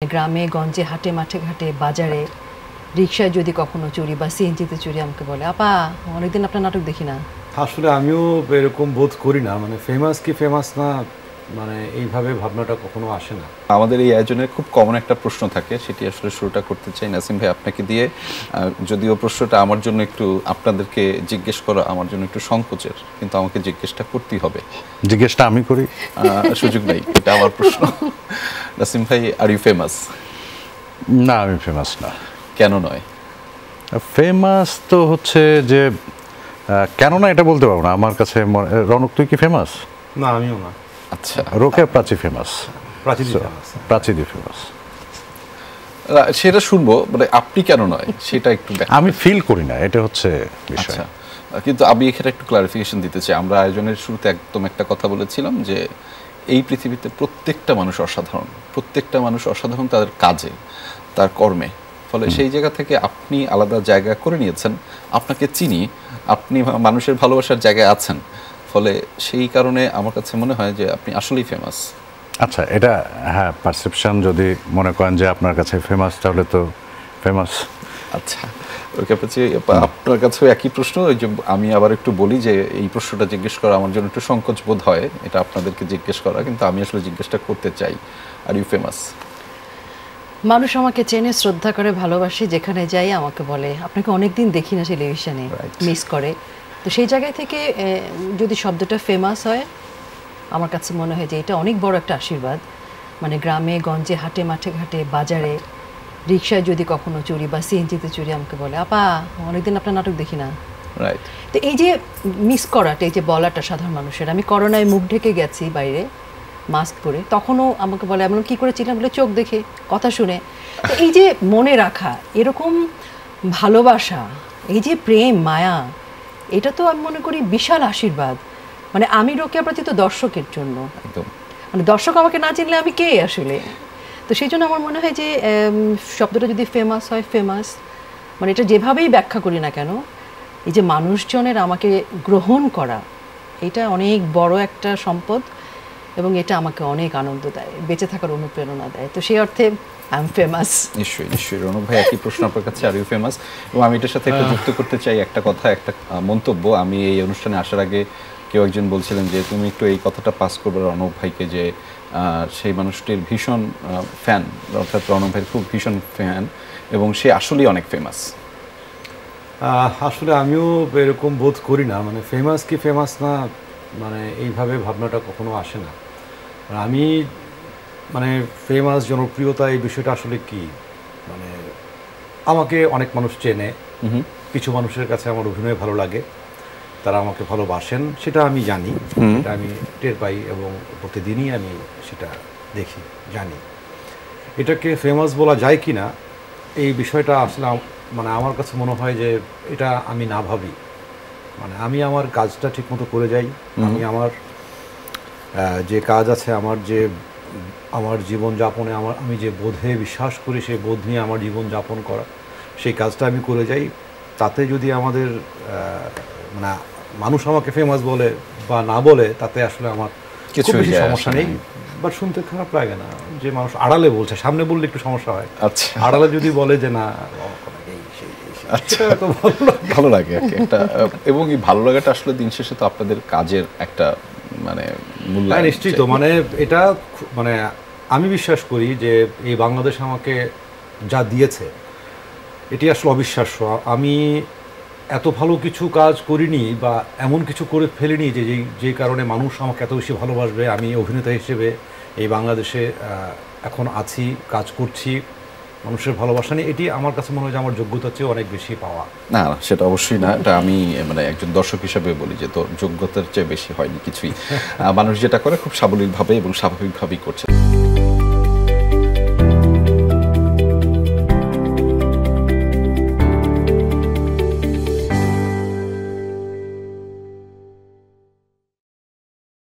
গ্রামে গঞ্জে হাটে মাঠে ঘাটে বাজারে রিকশায় যদি কখনো চুরি বা সিএনজিতে চুরি আমাকে বলে আপা অনেকদিন আপনার নাটক দেখি না। আসলে আমিও এরকম বোধ করি না, মানে ফেমাস কি ফেমাস না, মানে এইভাবে ভাবনাটা কখনো আসে না। আমাদের এই আয়োজনে খুব কমন একটা প্রশ্ন থাকে, সেটি আসলে শুরুটা করতে চাই নাসিম ভাই আপনাকে দিয়ে। যদিও প্রশ্নটা আমার জন্য একটু, আপনাদেরকে জিজ্ঞেস করা আমার জন্য একটু সংকোচের, কিন্তু আমাকে জিজ্ঞেসটা করতেই হবে। জিজ্ঞেসটা আমি করি? সুযোগ নেই, এটা আমার প্রশ্ন। নাসিম ভাই, আর ইউ ফেমাস? না, আমি ফেমাস না। কেন নয়? ফেমাস তো হচ্ছে যে কেন না এটা বলতে পারবো না। আমার কাছে রনক, তুই কি ফেমাস? না, আমিও না। আচ্ছা, রোকেয়া প্রাচী ফেমাস, প্রাচীদি ফেমাস। সেটা শুনবো, মানে আপনি কেন নয় সেটা একটু আমি ফিল করি না, এটা হচ্ছে বিষয়। আচ্ছা, কিন্তু আমি এখানে একটু ক্লারিফিকেশন দিতে চাই। আমরা আয়োজনের শুরুতে একদম একটা কথা বলেছিলাম যে এই পৃথিবীতে প্রত্যেকটা মানুষ অসাধারণ, প্রত্যেকটা মানুষ অসাধারণ তাদের কাজে, তার কর্মে। ফলে সেই জায়গা থেকে আপনি আলাদা জায়গা করে নিয়েছেন, আপনাকে চিনি, আপনি মানুষের ভালোবাসার জায়গায় আছেন। ফলে সেই কারণে আমার কাছে মনে হয় যে আপনি আসলেই ফেমাস। আচ্ছা, এটা হ্যাঁ পারসেপশন, যদি মনে করেন যে আপনার কাছে ফেমাস তাহলে তো ফেমাস। আচ্ছা, আপনার কাছেও একই প্রশ্ন। ওই যে আমি আবার একটু বলি যে এই প্রশ্নটা জিজ্ঞেস করা আমার জন্য একটু সংকোচ বোধ হয়, এটা আপনাদেরকে জিজ্ঞেস করা, কিন্তু আমি আসলে জিজ্ঞেসটা করতে চাই, আর ইউ ফেমাস? মানুষ আমাকে চেনে, শ্রদ্ধা করে, ভালোবাসে, যেখানে যাই আমাকে বলে আপনাকে অনেকদিন দেখি না টেলিভিশনে, মিস করে। তো সেই জায়গায় থেকে যদি শব্দটা ফেমাস হয়, আমার কাছে মনে হয় যে এটা অনেক বড় একটা আশীর্বাদ। মানে গ্রামে গঞ্জে হাটে মাঠে ঘাটে বাজারে রিকশায় যদি কখনো চুরি বা সিএনজিতে চুরি আমাকে বলে আপা অনেকদিন আপনার নাটক দেখি না। রাইট। তো এই যে মিস করাটা, এই যে বলাটা সাধারণ মানুষের, আমি করোনায় মুখ ঢেকে গেছি বাইরে মাস্ক পরে, তখনও আমাকে বলে এমন কী করে ছিলাম, বলে চোখ দেখে কথা শুনে। তো এই যে মনে রাখা, এরকম ভালোবাসা, এই যে প্রেম মায়া, এটা তো আমি মনে করি বিশাল আশীর্বাদ। মানে আমি রোকেয়া প্রাচী তো দর্শকের জন্য, মানে দর্শক আমাকে না চিনলে আমি কে আসলে। তো সেই জন্য আমার মনে হয় যে শব্দটা যদি ফেমাস হয়, ফেমাস মানে এটা যেভাবেই ব্যাখ্যা করি না কেন, এই যে মানুষজনের আমাকে গ্রহণ করা, এটা অনেক বড় একটা সম্পদ, এবং এটা আমাকে অনেক আনন্দ দেয়, বেঁচে থাকার অনুপ্রেরণা দেয়। তো সেই অর্থে আই এম ফেমাস। নিশ্চয়ই নিশ্চয়ই। রনক ভাই, একই প্রশ্ন আপনার কাছে, আর ইউ ফেমাস? এবং আমি এটার সাথে একটু যুক্ত করতে চাই একটা কথা, একটা মন্তব্য। আমি এই অনুষ্ঠানে আসার আগে কেউ একজন বলছিলেন যে তুমি একটু এই কথাটা পাস করবে রনক ভাইকে, যে সেই মানুষটির ভীষণ ফ্যান, অর্থাৎ রনক ভাইয়ের খুব ভীষণ ফ্যান, এবং সে আসলেই অনেক ফেমাস। আসলে আমিও এরকম বোধ করি না, মানে ফেমাস কি ফেমাস না, মানে এইভাবে ভাবনাটা কখনো আসে না। আমি মানে ফেমাস, জনপ্রিয়তা, এই বিষয়টা আসলে কি, মানে আমাকে অনেক মানুষ চেনে, কিছু মানুষের কাছে আমার অভিনয় ভালো লাগে, তারা আমাকে ভালোবাসেন, সেটা আমি জানি, এটা আমি টের পাই, এবং প্রতিদিনই আমি সেটা দেখি, জানি। এটাকে ফেমাস বলা যায় কি না, এই বিষয়টা আসলে মানে আমার কাছে মনে হয় যে এটা আমি না ভাবি, মানে আমি আমার কাজটা ঠিকমতো করে যাই, আমি আমার যে কাজ আছে, আমার জীবনযাপনে আমি যে বোধে বিশ্বাস করি, সেই বোধ নিয়ে আমার জীবনযাপন করা, সেই কাজটা আমি করে যাই। তাতে যদি আমাদের মানে মানুষ আমাকে ফেমাস বলে বা না বলে, তাতে আসলে আমার কিছু সমস্যা নেই, বাট শুনতে খারাপ লাগে না যে মানুষ আড়ালে বলছে, সামনে বললে একটু সমস্যা হয়। আচ্ছা, আড়ালে যদি বলে যে না, আচ্ছা, ভালো লাগে একটা। এবং এই ভালো লাগাটা আসলে দিন শেষে তো আপনাদের কাজের একটা মানে মূল্যায়ন। নিশ্চিত, মানে এটা মানে আমি বিশ্বাস করি যে এই বাংলাদেশ আমাকে যা দিয়েছে এটি আসলে অবিশ্বাস্য। আমি এত ভালো কিছু কাজ করিনি বা এমন কিছু করে ফেলিনি যে কারণে মানুষ আমাকে এত বেশি ভালোবাসবে। আমি অভিনেতা হিসেবে এই বাংলাদেশে এখন আছি, কাজ করছি, মানুষের ভালোবাসা নিয়ে, এটি আমার কাছে মনে হয় যে আমার যোগ্যতার চেয়ে অনেক বেশি পাওয়া। না, সেটা অবশ্যই না, এটা আমি মানে একজন দর্শক হিসেবে বলি যে তোর যোগ্যতার চেয়ে বেশি হয়নি কিছুই। মানুষ যেটা করে খুব সাবলীলভাবে এবং স্বাভাবিকভাবেই করছে।